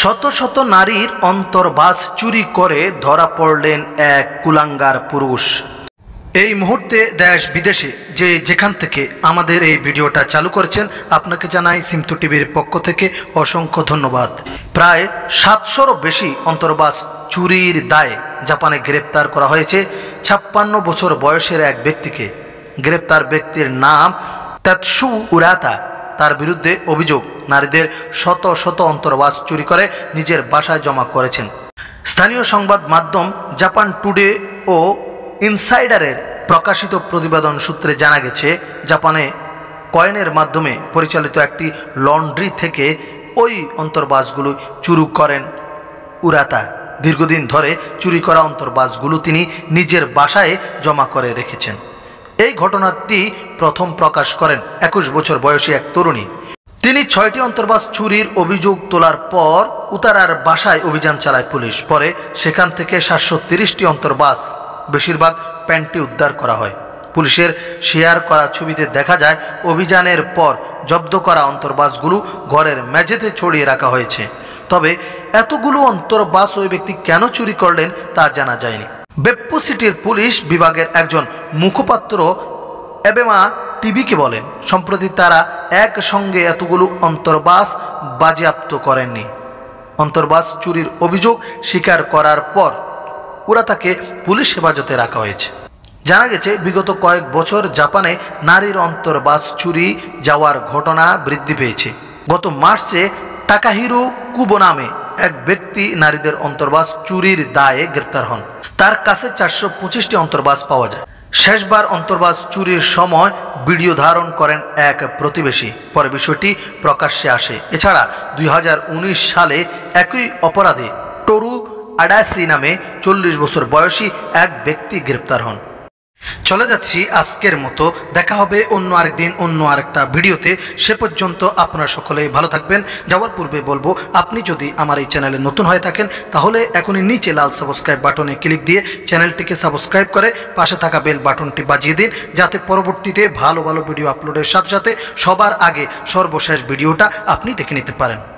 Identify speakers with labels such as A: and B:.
A: শত শত নারীর অন্তর্বাস চুরি করে ধরা পড়লেন এক কুলাঙ্গার পুরুষ। এই মুহূর্তে দেশ বিদেশে যে যেখান থেকে আমাদের এই ভিডিওটা চালু করেছেন আপনাকে জানাই সিমতু টিভির পক্ষ থেকে অসংখ্য ধন্যবাদ। প্রায় 700-রও বেশি অন্তর্বাস চুরির দায়ে জাপানে গ্রেপ্তার করা হয়েছে 56 বছর বয়সের এক ব্যক্তিকে। গ্রেপ্তার ব্যক্তির নাম তাতসু উরাতা। তার বিরুদ্ধে অভিযোগ নারীদের শত শত অন্তর্বাস চুরি করে নিজের বাসায় জমা করেছেন। স্থানীয় সংবাদ মাধ্যম জাপান টুডে ও ইনসাইডারের প্রকাশিত প্রতিবেদন সূত্রে জানা গেছে, জাপানে কয়েনের মাধ্যমে পরিচালিত একটি লন্ড্রি থেকে ওই অন্তর্বাসগুলো চুরি করেন উরাতা। দীর্ঘদিন ধরে চুরি করা অন্তর্বাসগুলো তিনি নিজের বাসায় জমা করে রেখেছেন। এই ঘটনাটি প্রথম প্রকাশ করেন 21 বছর বয়সী এক তরুণী। তিনি 6টি অন্তর্বাস চুরির অভিযোগ তোলার পর উতারার বাসায় অভিযান চালায় পুলিশ। পরে সেখান থেকে 730টি অন্তর্বাস, বেশিরভাগ প্যান্টি উদ্ধার করা হয়। পুলিশের শেয়ার করা ছবিতে দেখা যায় অভিযানের পর জব্দ করা অন্তর্বাসগুলো ঘরের মেঝেতে ছড়িয়ে রাখা হয়েছে। তবে এতগুলো অন্তর্বাস ওই ব্যক্তি কেন চুরি করলেন তা জানা যায়নি। বেপ্পু সিটির পুলিশ বিভাগের একজন মুখপাত্র এবেমা টিভিকে বলেন, সম্প্রতি তারা একসঙ্গে এতগুলো অন্তর্বাস বাজেয়াপ্ত করেননি। অন্তর্বাস চুরির অভিযোগ স্বীকার করার পর ওরা তাকে পুলিশ হেফাজতে রাখা হয়েছে। জানা গেছে, বিগত কয়েক বছর জাপানে নারীর অন্তর্বাস চুরি যাওয়ার ঘটনা বৃদ্ধি পেয়েছে। গত মার্চে টাকাহিরো কুবো নামে এক ব্যক্তি নারীদের অন্তর্বাস চুরির দায়ে গ্রেপ্তার হন। তার কাছে 425টি অন্তর্বাস পাওয়া যায়। শেষবার অন্তর্বাস চুরির সময় ভিডিও ধারণ করেন এক প্রতিবেশী। পরে বিষয়টি প্রকাশ্যে আসে। এছাড়া 2019 সালে একই অপরাধে টোরু আডাসি নামে 40 বছর বয়সী এক ব্যক্তি গ্রেপ্তার হন। চলে যাচ্ছি আজকের মতো, দেখা হবে অন্য আরেকদিন অন্য আরেকটা ভিডিওতে। সে পর্যন্ত আপনারা সকলেই ভালো থাকবেন। যাওয়ার পূর্বে বলবো, আপনি যদি আমার এই চ্যানেলে নতুন হয়ে থাকেন তাহলে এখনই নিচে লাল সাবস্ক্রাইব বাটনে ক্লিক দিয়ে চ্যানেলটিকে সাবস্ক্রাইব করে পাশে থাকা বেল বাটনটি বাজিয়ে দিন, যাতে পরবর্তীতে ভালো ভালো ভিডিও আপলোডের সাথে সাথে সবার আগে সর্বশেষ ভিডিওটা আপনি দেখে নিতে পারেন।